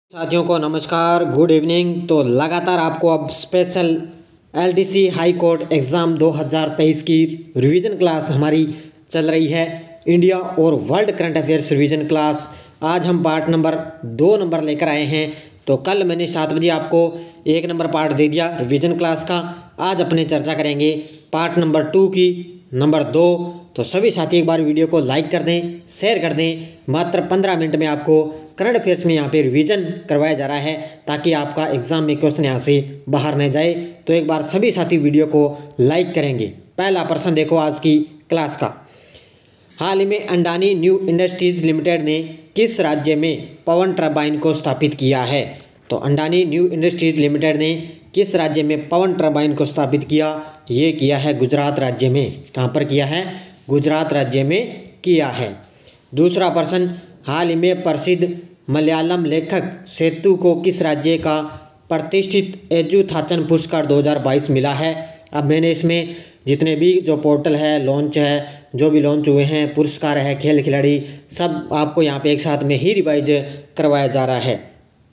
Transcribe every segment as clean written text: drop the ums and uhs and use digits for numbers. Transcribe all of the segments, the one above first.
साथियों को नमस्कार, गुड इवनिंग। तो लगातार आपको अब special LDC high court exam 2023 की रिवीजन क्लास हमारी चल रही है। इंडिया और world current affairs revision class आज हम पार्ट नंबर 2 लेकर आए हैं। तो कल मैंने 7 बजे आपको 1 नंबर पार्ट दे दिया रिवीजन क्लास का। आज अपने चर्चा करेंगे पार्ट नंबर 2 की, नंबर 2। तो सभी साथी एक बार वीडियो को लाइक कर दें, शेयर कर दें। मात्र 15 मिनट में आपको करंट अफेयर्स में यहाँ पे रिवीजन करवाया जा रहा है ताकि आपका एग्जाम में क्वेश्चन यहाँ से बाहर न जाए। तो एक बार सभी साथी वीडियो को लाइक करेंगे। पहला प्रश्न देखो आज की क्लास का। हाल ही में अडानी न्यू इंडस्ट्रीज लिमिटेड ने किस राज्य में पवन टरबाइन को स्थापित किया है? तो अडानी न्यू इंडस्ट्रीज लिमिटेड ने किस राज्य में पवन टरबाइन को स्थापित किया? ये किया है गुजरात राज्य में। कहाँ पर किया है? गुजरात राज्य में किया है। दूसरा प्रश्न, हाल ही में प्रसिद्ध मलयालम लेखक सेतु को किस राज्य का प्रतिष्ठित एजुथाचन पुरस्कार 2022 मिला है? अब मैंने इसमें जितने भी जो पोर्टल है, लॉन्च है, जो भी लॉन्च हुए हैं, पुरस्कार है, खेल खिलाड़ी, सब आपको यहाँ पे एक साथ में ही रिवाइज करवाया जा रहा है।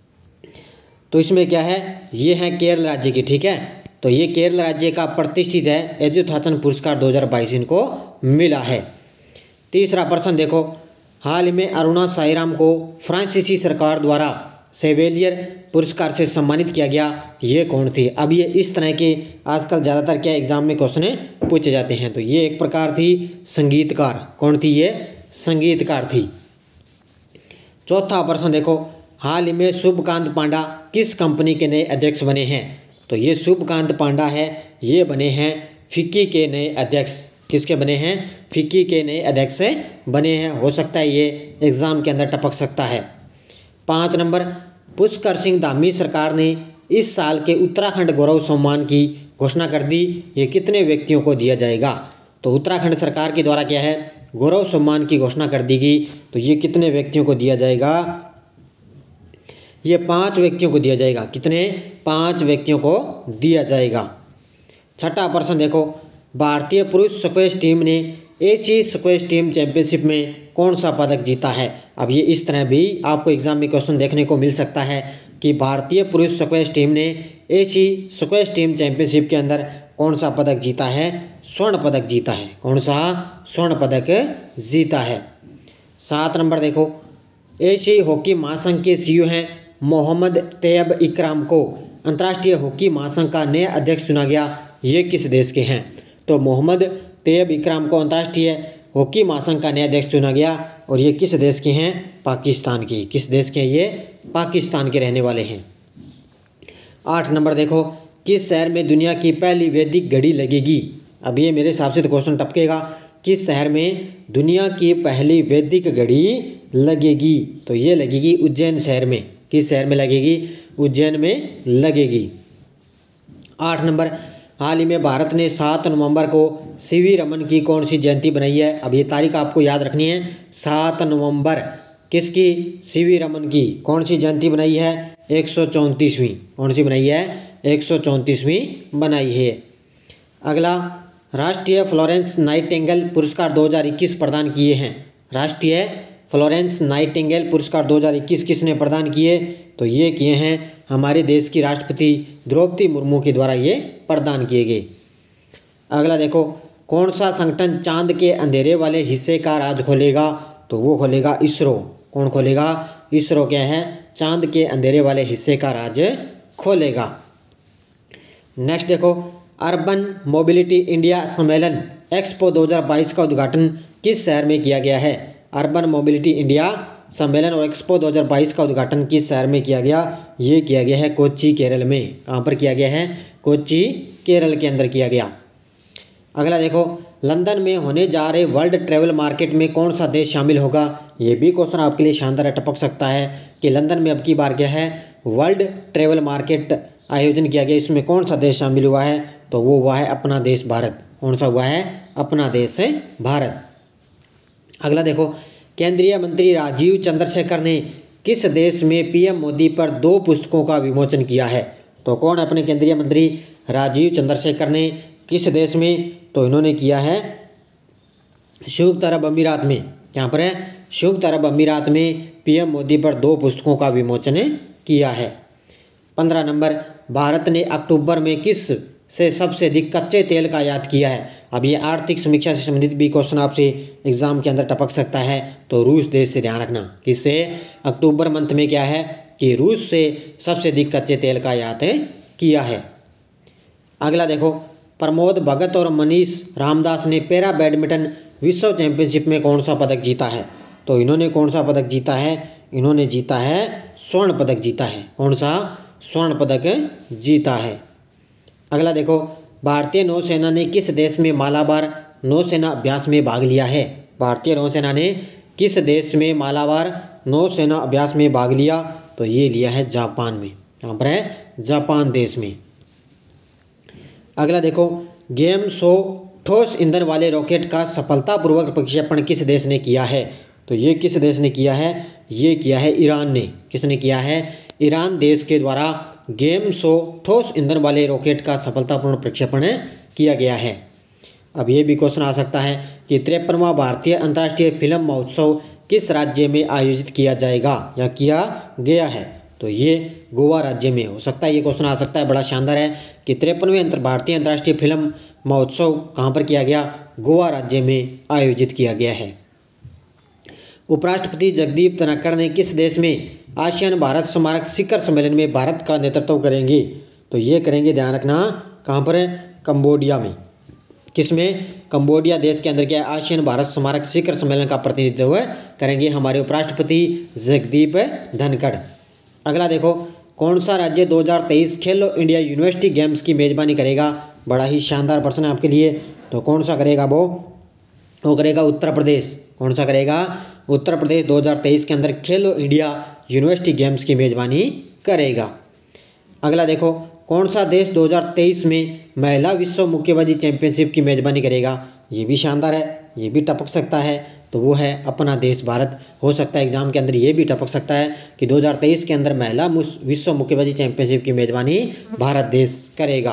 तो इसमें क्या है, ये है केरल राज्य की, ठीक है। तो ये केरल राज्य का प्रतिष्ठित है एजुथाचन पुरस्कार 2022 इनको मिला है। तीसरा प्रश्न देखो, हाल ही में अरुणा साईराम को फ्रांसीसी सरकार द्वारा सेवेलियर पुरस्कार से सम्मानित किया गया, ये कौन थी? अब ये इस तरह के आजकल ज़्यादातर क्या एग्जाम में क्वेश्चन पूछे जाते हैं। तो ये एक प्रकार थी संगीतकार। कौन थी? ये संगीतकार थी। चौथा प्रश्न देखो, हाल ही में शुभकांत पांडा किस कंपनी के नए अध्यक्ष बने हैं? तो ये शुभकांत पांडा है, ये बने हैं फिक्की के नए अध्यक्ष। किसके बने हैं? फिक्की के नए अध्यक्ष बने हैं। हो सकता है ये एग्ज़ाम के अंदर टपक सकता है। 5 नंबर, पुष्कर सिंह धामी सरकार ने इस साल के उत्तराखंड गौरव सम्मान की घोषणा कर दी, ये कितने व्यक्तियों को दिया जाएगा? तो उत्तराखंड सरकार के द्वारा क्या है, गौरव सम्मान की घोषणा कर दी गई। तो ये कितने व्यक्तियों को दिया जाएगा? ये 5 व्यक्तियों को दिया जाएगा। कितने? 5 व्यक्तियों को दिया जाएगा। छठा प्रश्न देखो, भारतीय पुरुष स्क्वैश टीम ने एशियाई स्क्वैश टीम चैंपियनशिप में कौन सा पदक जीता है? अब ये इस तरह भी आपको एग्जाम में क्वेश्चन देखने को मिल सकता है कि भारतीय पुरुष स्क्वैश टीम ने एशियाई स्क्वैश टीम चैंपियनशिप के अंदर कौन सा पदक जीता है? स्वर्ण पदक जीता है। कौन सा? स्वर्ण पदक जीता है। 7 नंबर देखो, एशियाई हॉकी महासंघ के सीईओ हैं मोहम्मद तैयब इकराम को अंतर्राष्ट्रीय हॉकी महासंघ का नया अध्यक्ष चुना गया, ये किस देश के हैं? तो मोहम्मद तैयब इकराम को अंतर्राष्ट्रीय हॉकी महासंघ का नया अध्यक्ष चुना गया और ये किस देश के हैं? पाकिस्तान की। किस देश के हैं ये? पाकिस्तान के रहने वाले हैं। 8 नंबर देखो, किस शहर में दुनिया की पहली वैदिक घड़ी लगेगी? अब ये मेरे हिसाब से तो क्वेश्चन टपकेगा। किस शहर में दुनिया की पहली वैदिक घड़ी लगेगी? तो ये लगेगी उज्जैन शहर में। किस शहर में लगेगी? उज्जैन में लगेगी। 8 नंबर, हाल ही में भारत ने 7 नवंबर को सीवी रमन की कौन सी जयंती बनाई है? अब ये तारीख आपको याद रखनी है। 7 नवंबर किसकी? सीवी रमन की। कौन सी जयंती बनाई है? 134वीं। कौन सी बनाई है? 134वीं बनाई है। अगला, राष्ट्रीय फ्लोरेंस नाइटिंगेल पुरस्कार 2021 प्रदान किए हैं। राष्ट्रीय फ्लोरेंस नाइटिंगेल पुरस्कार 2021 किसने प्रदान किए? तो ये किए हैं हमारे देश की राष्ट्रपति द्रौपदी मुर्मू के द्वारा ये प्रदान किए गए। अगला देखो, कौन सा संगठन चांद के अंधेरे वाले हिस्से का राज खोलेगा? तो वो खोलेगा इसरो। कौन खोलेगा? इसरो क्या है? चांद के अंधेरे वाले हिस्से का राज खोलेगा। नेक्स्ट देखो, अर्बन मोबिलिटी इंडिया सम्मेलन एक्सपो 2022 का उद्घाटन किस शहर में किया गया है? अर्बन मोबिलिटी इंडिया सम्मेलन और एक्सपो 2022 का उद्घाटन किस शहर में किया गया? ये किया गया है कोच्चि, केरल में। कहाँ पर किया गया है? कोच्चि, केरल के अंदर किया गया। अगला देखो, लंदन में होने जा रहे वर्ल्ड ट्रैवल मार्केट में कौन सा देश शामिल होगा? ये भी क्वेश्चन आपके लिए शानदार टपक सकता है कि लंदन में अब की बार क्या है, वर्ल्ड ट्रैवल मार्केट आयोजन किया गया, इसमें कौन सा देश शामिल हुआ है? तो वो हुआ है अपना देश भारत। कौन सा हुआ है? अपना देश है भारत। अगला देखो, केंद्रीय मंत्री राजीव चंद्रशेखर ने किस देश में पीएम मोदी पर 2 पुस्तकों का विमोचन किया है? तो कौन अपने केंद्रीय मंत्री राजीव चंद्रशेखर ने किस देश में? तो इन्होंने किया है संयुक्त अरब अमीरात में। यहाँ पर है संयुक्त अरब अमीरात में पीएम मोदी पर 2 पुस्तकों का विमोचन किया है। 15 नंबर, भारत ने अक्टूबर में किस से सबसे अधिक कच्चे तेल का आयात किया है। अब ये आर्थिक समीक्षा से संबंधित भी क्वेश्चन आपसे एग्जाम के अंदर टपक सकता है, तो रूस देश से ध्यान रखना। किससे? अक्टूबर मंथ में क्या है कि रूस से सबसे अधिक कच्चे तेल का आयात किया है। अगला देखो, प्रमोद भगत और मनीष रामदास ने पैरा बैडमिंटन विश्व चैंपियनशिप में कौन सा पदक जीता है। तो इन्होंने कौन सा पदक जीता है? इन्होंने जीता है स्वर्ण पदक जीता है। कौन सा? स्वर्ण पदक जीता है। अगला देखो, भारतीय नौसेना ने किस देश में मालाबार नौसेना अभ्यास में भाग लिया है। भारतीय नौसेना ने किस देश में मालाबार नौसेना अभ्यास में भाग लिया? तो ये लिया है जापान में। यहाँ पर है जापान देश में। अगला देखो, गेम शो ठोस ईंधन वाले रॉकेट का सफलतापूर्वक प्रक्षेपण किस देश ने किया है। तो ये किस देश ने किया है? ये किया है ईरान ने। किसने किया है? ईरान देश के द्वारा गेम शो ठोस ईंधन वाले रॉकेट का सफलतापूर्ण प्रक्षेपण किया गया है। अब ये भी क्वेश्चन आ सकता है कि 53वां भारतीय अंतर्राष्ट्रीय फिल्म महोत्सव किस राज्य में आयोजित किया जाएगा या किया गया है। तो ये गोवा राज्य में हो सकता है। ये क्वेश्चन आ सकता है, बड़ा शानदार है कि 53वें भारतीय अंतर्राष्ट्रीय फिल्म महोत्सव कहाँ पर किया गया? गोवा राज्य में आयोजित किया गया है। उपराष्ट्रपति जगदीप धनखड़ ने किस देश में आसियान भारत स्मारक शिखर सम्मेलन में भारत का नेतृत्व करेंगे। तो ये करेंगे, ध्यान रखना, कहाँ पर है? कंबोडिया में। किसमें? कंबोडिया देश के अंदर क्या है? आसियान भारत स्मारक शिखर सम्मेलन का प्रतिनिधित्व करेंगे हमारे उपराष्ट्रपति जगदीप धनखड़। अगला देखो, कौन सा राज्य 2023 खेलो इंडिया यूनिवर्सिटी गेम्स की मेजबानी करेगा। बड़ा ही शानदार प्रश्न है आपके लिए। तो कौन सा करेगा? वो करेगा उत्तर प्रदेश। कौन सा करेगा? उत्तर प्रदेश 2023 के अंदर खेलो इंडिया यूनिवर्सिटी गेम्स की मेजबानी करेगा। अगला देखो, कौन सा देश 2023 में महिला विश्व मुक्केबाजी चैंपियनशिप की मेजबानी करेगा। ये भी शानदार है, ये भी टपक सकता है। तो वो है अपना देश भारत। हो सकता है एग्जाम के अंदर ये भी टपक सकता है कि 2023 के अंदर महिला विश्व मुक्केबाजी चैंपियनशिप की मेजबानी भारत देश करेगा।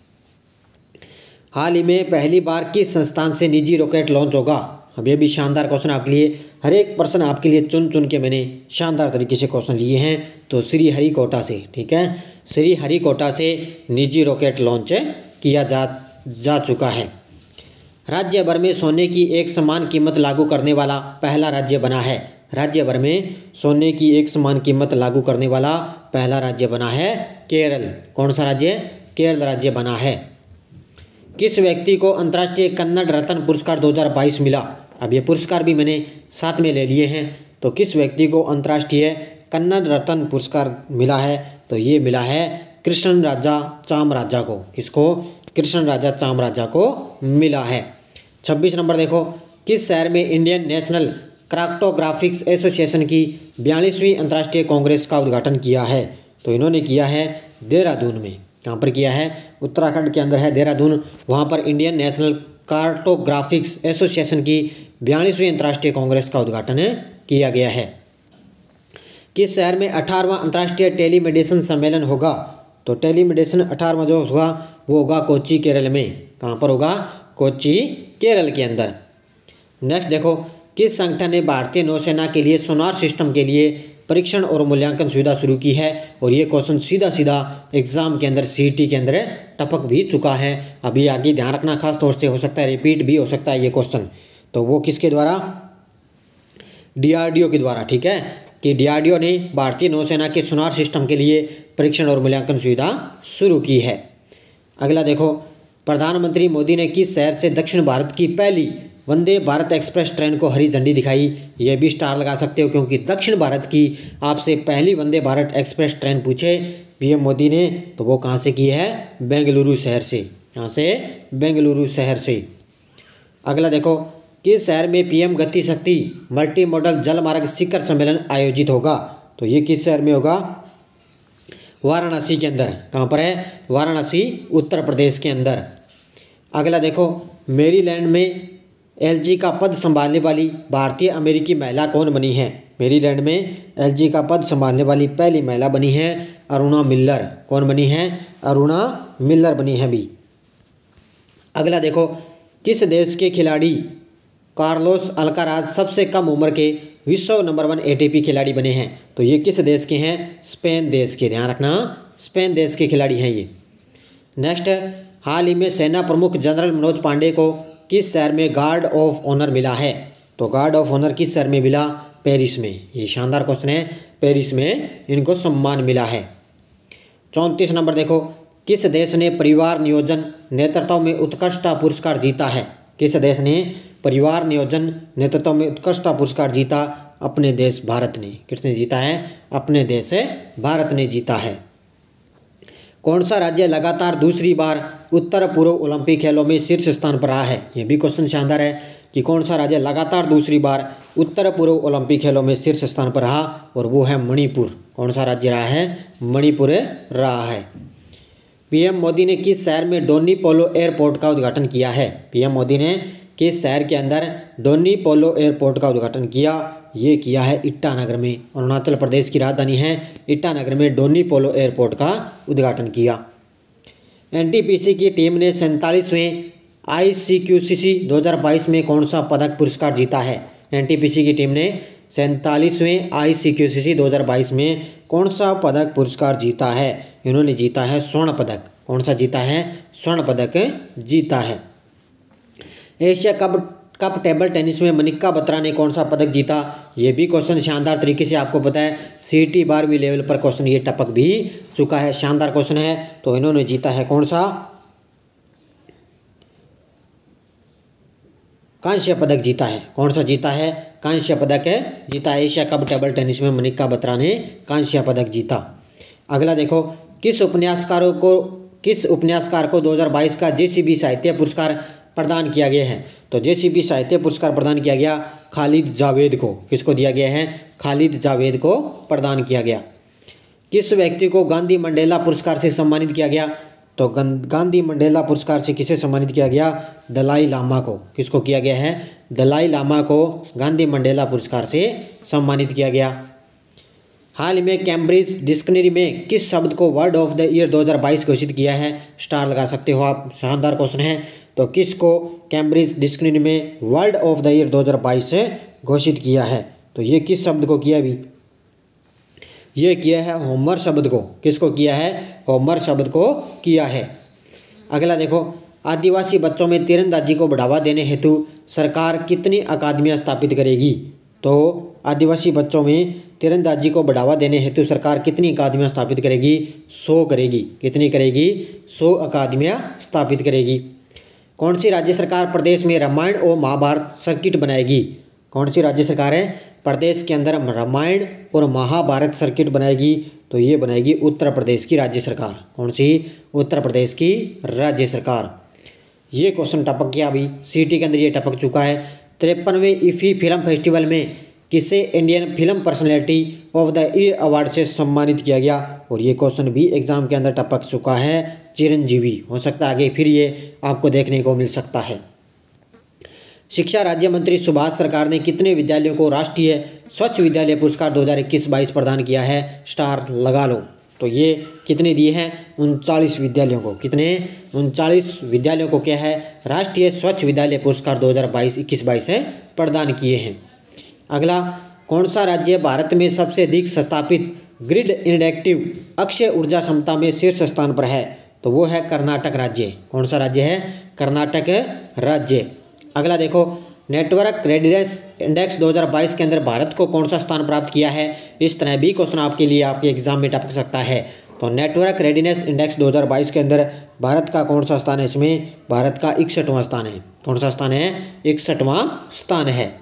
हाल ही में पहली बार किस संस्थान से निजी रॉकेट लॉन्च होगा। अब ये भी शानदार क्वेश्चन आपके लिए। हर एक प्रश्न आपके लिए चुन के मैंने शानदार तरीके से क्वेश्चन लिए हैं। तो श्रीहरिकोटा से, ठीक है, श्रीहरिकोटा से निजी रॉकेट लॉन्च किया जा चुका है। राज्य भर में सोने की एक समान कीमत लागू करने वाला पहला राज्य बना है। राज्य भर में सोने की एक समान कीमत लागू करने वाला पहला राज्य बना है केरल। कौन सा राज्य? केरल राज्य बना है। किस व्यक्ति को अंतर्राष्ट्रीय कन्नड़ रत्न पुरस्कार 2022 मिला। अब ये पुरस्कार भी मैंने साथ में ले लिए हैं। तो किस व्यक्ति को अंतर्राष्ट्रीय कन्नड़ रत्न पुरस्कार मिला है। तो ये मिला है कृष्ण राजा चामराजा को। किसको? कृष्ण राजा चामराजा को मिला है। 26 नंबर देखो, किस शहर में इंडियन नेशनल क्राफ्टोग्राफिक्स एसोसिएशन की 42वीं अंतर्राष्ट्रीय कांग्रेस का उद्घाटन किया है। तो इन्होंने किया है देहरादून में। कहाँ पर किया है? उत्तराखंड के अंदर है देहरादून। वहाँ पर इंडियन नेशनल कार्टोग्राफिक्स एसोसिएशन की 42वीं अंतर्राष्ट्रीय कांग्रेस का उद्घाटन किया गया है। किस शहर में 18वां अंतर्राष्ट्रीय टेलीमेडिसिन सम्मेलन होगा। तो टेलीमेडिसिन 18वां जो होगा वो होगा कोच्चि केरल में। कहाँ पर होगा? कोच्चि केरल के अंदर। नेक्स्ट देखो, किस संगठन ने भारतीय नौसेना के लिए सोनार सिस्टम के लिए परीक्षण और मूल्यांकन सुविधा शुरू की है। और ये क्वेश्चन सीधा सीधा एग्जाम के अंदर सीईटी के अंदर टपक भी चुका है। अभी आगे ध्यान रखना, खास तौर से हो सकता है रिपीट भी हो सकता है ये क्वेश्चन। तो वो किसके द्वारा? डीआरडीओ के द्वारा, ठीक है, कि डीआरडीओ ने भारतीय नौसेना के सोनार सिस्टम के लिए परीक्षण और मूल्यांकन सुविधा शुरू की है। अगला देखो, प्रधानमंत्री मोदी ने किस शहर से दक्षिण भारत की पहली वंदे भारत एक्सप्रेस ट्रेन को हरी झंडी दिखाई। यह भी स्टार लगा सकते हो क्योंकि दक्षिण भारत की आपसे पहली वंदे भारत एक्सप्रेस ट्रेन पूछे पीएम मोदी ने तो वो कहाँ से की है? बेंगलुरु शहर से। यहाँ से बेंगलुरु शहर से। अगला देखो, किस शहर में पीएम गति शक्ति मल्टी मॉडल जल मार्ग शिखर सम्मेलन आयोजित होगा। तो ये किस शहर में होगा? वाराणसी के अंदर। कहाँ पर है? वाराणसी, उत्तर प्रदेश के अंदर। अगला देखो, मेरीलैंड में एलजी का पद संभालने वाली भारतीय अमेरिकी महिला कौन बनी है। मेरीलैंड में एलजी का पद संभालने वाली पहली महिला बनी है अरुणा मिल्लर। कौन बनी है? अरुणा मिल्लर बनी है भी। अगला देखो, किस देश के खिलाड़ी कार्लोस अल्काराज सबसे कम उम्र के विश्व नंबर 1 ATP खिलाड़ी बने हैं। तो ये किस देश के हैं? स्पेन देश के। ध्यान रखना, स्पेन देश के खिलाड़ी हैं ये। नेक्स्ट, हाल ही में सेना प्रमुख जनरल मनोज पांडे को किस शहर में गार्ड ऑफ ऑनर मिला है? तो गार्ड ऑफ ऑनर किस शहर में मिला? पेरिस में। ये शानदार क्वेश्चन है, पेरिस में इनको सम्मान मिला है। 34 नंबर देखो, किस देश ने परिवार नियोजन नेतृत्व में उत्कृष्टता पुरस्कार जीता है? किस देश ने परिवार नियोजन नेतृत्व में उत्कृष्टता पुरस्कार जीता? अपने देश भारत ने। किसने जीता है? अपने देश भारत ने जीता है। कौन सा राज्य लगातार दूसरी बार उत्तर पूर्व ओलंपिक खेलों में शीर्ष स्थान पर रहा है? यह भी क्वेश्चन शानदार है कि कौन सा राज्य लगातार दूसरी बार उत्तर पूर्व ओलंपिक खेलों में शीर्ष स्थान पर रहा, और वो है मणिपुर। कौन सा राज्य रहा है? मणिपुर रहा है। पीएम मोदी ने किस शहर में डोनी पोलो एयरपोर्ट का उद्घाटन किया है? पीएम मोदी ने किस शहर के अंदर डोनी पोलो एयरपोर्ट का उद्घाटन किया? ये किया है ईटानगर में। अरुणाचल प्रदेश की राजधानी है ईटानगर में डोनी पोलो एयरपोर्ट का उद्घाटन किया। एनटीपीसी की टीम ने 47वें ICQCC 2022 में कौन सा पदक पुरस्कार जीता है? एनटीपीसी की टीम ने 47वें ICQCC 2022 में कौन सा पदक पुरस्कार जीता है? इन्होंने जीता है स्वर्ण पदक। कौन सा जीता है? स्वर्ण पदक जीता है। एशिया कप टेबल टेनिस में मनिका बत्रा ने कौन सा पदक जीता? ये भी क्वेश्चन शानदार तरीके से आपको पता है, CET 12वीं लेवल पर क्वेश्चन ये टपक भी चुका है, शानदार क्वेश्चन है। तो इन्होंने जीता है कौन सा? कांस्य पदक जीता है। कौन सा जीता है? कांस्य पदक जीता है। एशिया कप टेबल टेनिस में मनिका बत्रा ने कांस्य पदक जीता। अगला देखो, किस उपन्यासकार को 2022 का JCB साहित्य पुरस्कार प्रदान किया गया है? तो JCB साहित्य पुरस्कार प्रदान किया गया खालिद जावेद को। किसको दिया गया है? खालिद जावेद को प्रदान किया गया। किस व्यक्ति को गांधी मंडेला पुरस्कार से सम्मानित किया गया? तो गांधी मंडेला पुरस्कार से किसे सम्मानित किया गया? दलाई लामा को। किसको किया गया है? दलाई लामा को गांधी मंडेला पुरस्कार से सम्मानित किया गया। हाल ही में कैम्ब्रिज डिक्शनरी में किस शब्द को वर्ड ऑफ द ईयर 2022 घोषित किया है? स्टार लगा सकते हो आप, शानदार क्वेश्चन है। तो किसको कैम्ब्रिज डिक्शनरी में वर्ड ऑफ द ईयर 2022 से घोषित किया है? तो ये किस शब्द को किया? भी ये किया है होमर शब्द को। किसको किया है? होमर शब्द को किया है। अगला देखो, आदिवासी बच्चों में तीरंदाजी को बढ़ावा देने हेतु सरकार कितनी अकादमियां स्थापित करेगी? तो आदिवासी बच्चों में तीरंदाजी को बढ़ावा देने हेतु सरकार कितनी अकादमियां स्थापित करेगी? 100 करेगी। कितनी करेगी? 100 अकादमियां स्थापित करेगी। कौन सी राज्य सरकार प्रदेश में रामायण और महाभारत सर्किट बनाएगी? कौन सी राज्य सरकार है प्रदेश के अंदर रामायण और महाभारत सर्किट बनाएगी? तो ये बनाएगी उत्तर प्रदेश की राज्य सरकार। कौन सी? उत्तर प्रदेश की राज्य सरकार। ये क्वेश्चन टपक गया, अभी CET के अंदर ये टपक चुका है। 53वें IFFI फिल्म फेस्टिवल में किसे Indian film personality of the year award से सम्मानित किया गया? और ये क्वेश्चन भी एग्जाम के अंदर टपक चुका है। चिरंजीवी। हो सकता है आगे फिर ये आपको देखने को मिल सकता है। शिक्षा राज्य मंत्री सुभाष सरकार ने कितने विद्यालयों को राष्ट्रीय स्वच्छ विद्यालय पुरस्कार 2021-22 प्रदान किया है? स्टार लगा लो। तो ये कितने दिए हैं? 39 विद्यालयों को। कितने? 39 विद्यालयों को क्या है? राष्ट्रीय स्वच्छ विद्यालय पुरस्कार 2021-22 से प्रदान किए हैं। अगला, कौन सा राज्य भारत में सबसे अधिक स्थापित ग्रिड इंडक्टिव अक्षय ऊर्जा क्षमता में शीर्ष स्थान पर है? तो वो है कर्नाटक राज्य। कौन सा राज्य है? कर्नाटक राज्य। अगला देखो, नेटवर्क रेडिनेस इंडेक्स 2022 के अंदर भारत को कौन सा स्थान प्राप्त किया है? इस तरह भी क्वेश्चन आपके लिए आपके एग्जाम में टपक सकता है। तो नेटवर्क रेडिनेस इंडेक्स 2022 के अंदर भारत का कौन सा स्थान है? इसमें भारत का 61वां स्थान है। कौन सा स्थान है? 61वां स्थान है।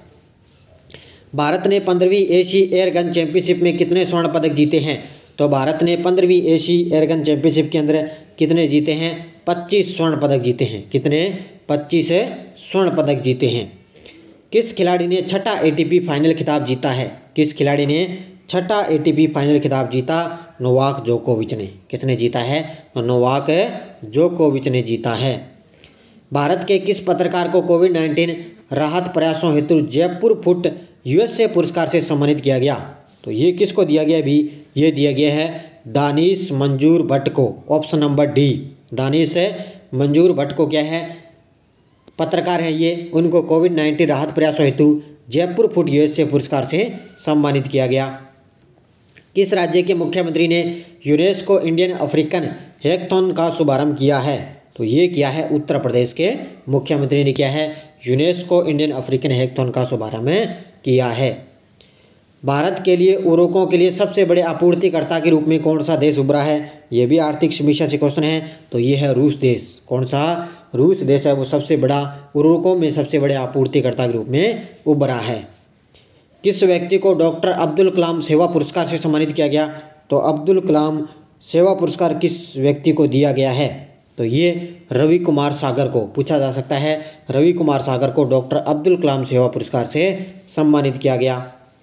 भारत ने 15वीं एशियाई एयरगन चैंपियनशिप में कितने स्वर्ण पदक जीते हैं? तो भारत ने 15वीं एशियाई एयरगन चैंपियनशिप के अंदर कितने जीते हैं? 25 स्वर्ण पदक जीते हैं। कितने? 25 स्वर्ण पदक जीते हैं। किस खिलाड़ी ने छठा ATP फाइनल खिताब जीता है? किस खिलाड़ी ने छठा ATP फाइनल खिताब जीता? नोवाक जोकोविच ने। किसने जीता है? नोवाक जोकोविच ने जीता है। भारत के किस पत्रकार को कोविड-19 राहत प्रयासों हेतु जयपुर फुट USA पुरस्कार से सम्मानित किया गया? तो ये किसको दिया गया? भी ये दिया गया है दानिश मंजूर भट्ट को। Option number D. दानिश मंजूर भट्ट को क्या है? पत्रकार है ये, उनको कोविड-19 राहत प्रयासों हेतु जयपुर फूड यूएसए पुरस्कार से सम्मानित किया गया। किस राज्य के मुख्यमंत्री ने यूनेस्को इंडियन अफ्रीकन हैकाथॉन का शुभारंभ किया है? तो ये किया है उत्तर प्रदेश के मुख्यमंत्री ने किया है, यूनेस्को इंडियन अफ्रीकन हैकाथॉन का शुभारंभ किया है। भारत के लिए उर्वरकों के लिए सबसे बड़े आपूर्तिकर्ता के रूप में कौन सा देश उभरा है? ये भी आर्थिक समीक्षा से क्वेश्चन है। तो ये है रूस देश। कौन सा? रूस देश है वो सबसे बड़ा उर्वरकों में सबसे बड़े आपूर्तिकर्ता के रूप में उभरा है। किस व्यक्ति को डॉक्टर अब्दुल कलाम सेवा पुरस्कार से सम्मानित किया गया? तो अब्दुल कलाम सेवा पुरस्कार किस व्यक्ति को दिया गया है? तो ये रवि कुमार सागर को पूछा जा सकता है। रवि कुमार सागर को डॉक्टर अब्दुल कलाम सेवा पुरस्कार से सम्मानित किया गया।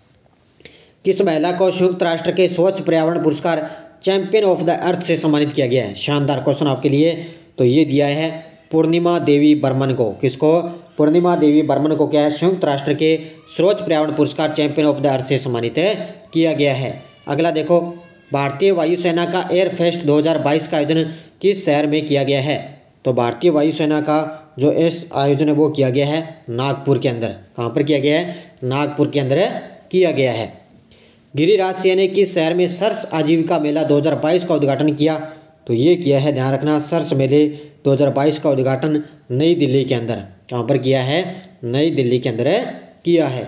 किस महिला को संयुक्त राष्ट्र के स्वच्छ पर्यावरण पुरस्कार चैंपियन ऑफ द अर्थ से सम्मानित किया गया है? शानदार क्वेश्चन आपके लिए। तो ये दिया है पूर्णिमा देवी बर्मन को। किसको? पूर्णिमा देवी बर्मन को क्या है, संयुक्त राष्ट्र के स्वच्छ पर्यावरण पुरस्कार चैंपियन ऑफ द अर्थ से सम्मानित किया गया है। अगला देखो, भारतीय वायुसेना का एयर फेस्ट 2022 का आयोजन किस शहर में किया गया है? तो भारतीय वायुसेना का जो इस आयोजन है वो किया गया है नागपुर के अंदर। कहाँ पर किया गया है? नागपुर के अंदर किया गया है। गिरिराज सिंह ने किस शहर में सर्स आजीविका मेला 2022 का उद्घाटन किया? तो ये किया है, ध्यान रखना, सर्स मेले 2022 का उद्घाटन नई दिल्ली के अंदर। कहाँ पर किया है? नई दिल्ली के अंदर किया है।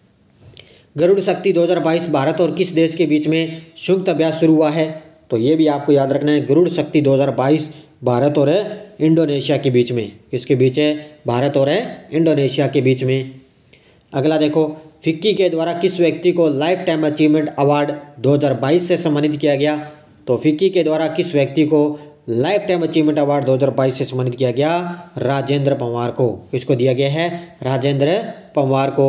गरुड़ शक्ति 2022 भारत और किस देश के बीच में संयुक्त अभ्यास शुरू हुआ है? तो ये भी आपको याद रखना है, गरुड़ शक्ति 2022 भारत और इंडोनेशिया के बीच में। किसके बीच है? भारत और इंडोनेशिया के बीच में। अगला देखो, फिक्की के द्वारा किस व्यक्ति को लाइफ टाइम अचीवमेंट अवार्ड 2022 से सम्मानित किया गया? तो फिक्की के द्वारा किस व्यक्ति को लाइफ टाइम अचीवमेंट अवार्ड 2022 से सम्मानित किया गया? राजेंद्र पंवार को। किसको दिया गया है? राजेंद्र पंवार को।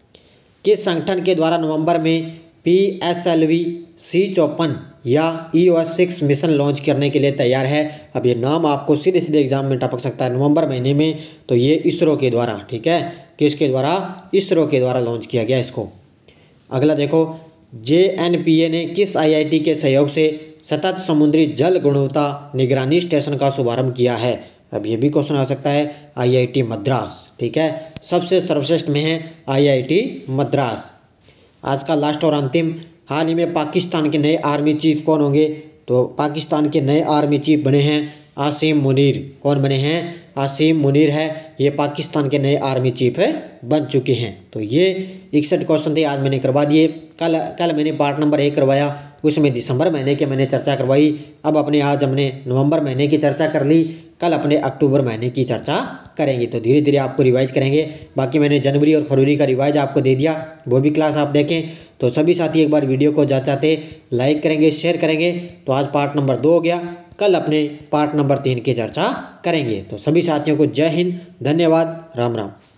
किस संगठन के द्वारा नवंबर में PSLV C54 या EOS-6 मिशन लॉन्च करने के लिए तैयार है? अब ये नाम आपको सीधे सीधे एग्जाम में टपक सकता है नवंबर महीने में। तो ये इसरो के द्वारा, ठीक है, किसके द्वारा? इसरो के द्वारा लॉन्च किया गया इसको। अगला देखो, JNPA ने किस IIT के सहयोग से सतत समुद्री जल गुणवत्ता निगरानी स्टेशन का शुभारंभ किया है? अब ये भी क्वेश्चन आ सकता है, IIT मद्रास, ठीक है, सबसे सर्वश्रेष्ठ में है IIT मद्रास। आज का लास्ट और अंतिम, हाल ही में पाकिस्तान के नए आर्मी चीफ कौन होंगे? तो पाकिस्तान के नए आर्मी चीफ बने हैं आसिम मुनीर। कौन बने हैं? आसिम मुनीर है, ये पाकिस्तान के नए आर्मी चीफ बन चुके हैं। तो ये 61 क्वेश्चन थे, आज मैंने करवा दिए। कल मैंने पार्ट नंबर 1 करवाया, उसमें दिसंबर महीने के मैंने चर्चा करवाई। अब आज हमने नवंबर महीने की चर्चा कर ली, कल अपने अक्टूबर महीने की चर्चा करेंगे। तो धीरे धीरे आपको रिवाइज करेंगे। बाकी मैंने जनवरी और फरवरी का रिवाइज आपको दे दिया, वो भी क्लास आप देखें। तो सभी साथी एक बार वीडियो को चाहते लाइक करेंगे, शेयर करेंगे। तो आज पार्ट नंबर 2 हो गया, कल अपने पार्ट नंबर 3 की चर्चा करेंगे। तो सभी साथियों को जय हिंद, धन्यवाद, राम राम।